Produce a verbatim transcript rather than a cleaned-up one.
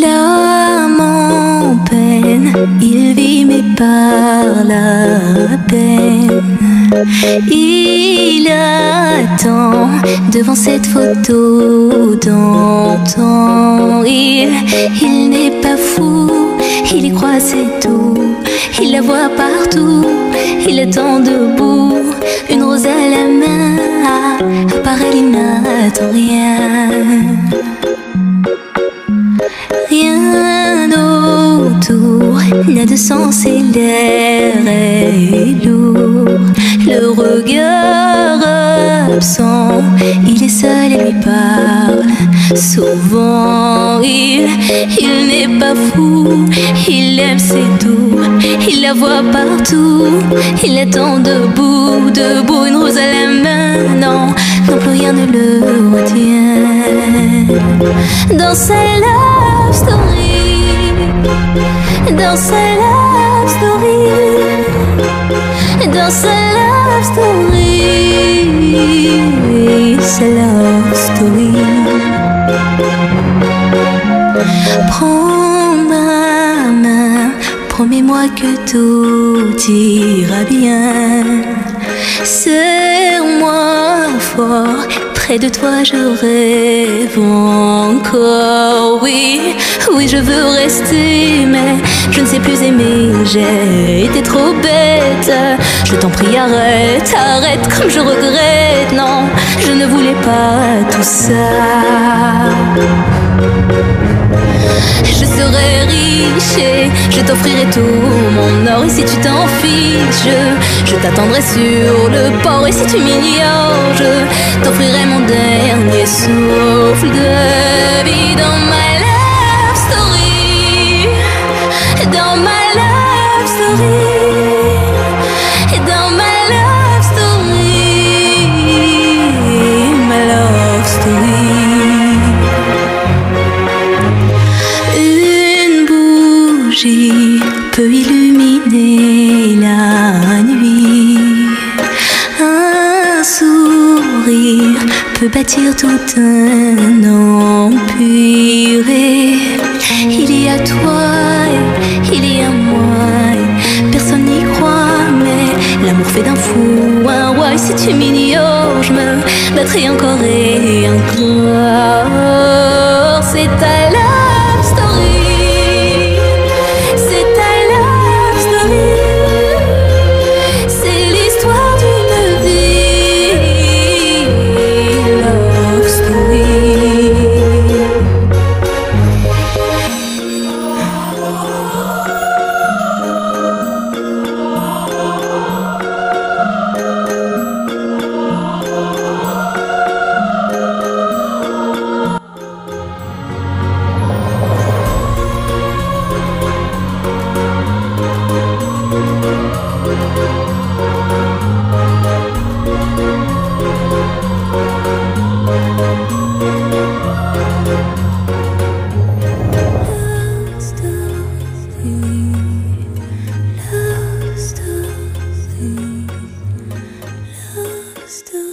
L'âme en peine, il vit mais par la peine. Il attend devant cette photo d'antan. Il, il n'est pas fou, il y croit c'est tout. Il la voit partout, il attend debout, une rose à la main. À part elle, il n'attend rien. Rien autour n'a de sens et l'air est lourd. Le regard absent, il est seul et lui parle souvent. Il, il n'est pas fou, il aime c'est tout. Il la voit partout, il attend debout, debout, une rose à la main. Non, non plus rien ne le retient. Dans sa love story, dans sa love story, dans sa love story, sa love story. Prends ma main, promets-moi que tout ira bien. Serre-moi fort, près de toi je rêve encore. Oui, oui je veux rester, mais je ne sais plus aimer. J'ai été trop bête. Je t'en prie arrête, arrête comme je regrette. Non, je ne voulais pas tout ça. Je serai riche et je t'offrirai tout mon or. Et si tu t'en fiches, je, je t'attendrai sur le port. Et si tu m'ignores, je t'offrirai mon dernier souffle de vie. Dans ma love story, dans ma love story, dans ma love story, ma love story. Peut illuminer la nuit. Un sourire peut bâtir tout un empire. Et il y a toi, et il y a moi, et personne n'y croit, mais l'amour fait d'un fou un roi. Et si tu m'ignores, je me battrai encore et encore. C'est ta love story. Still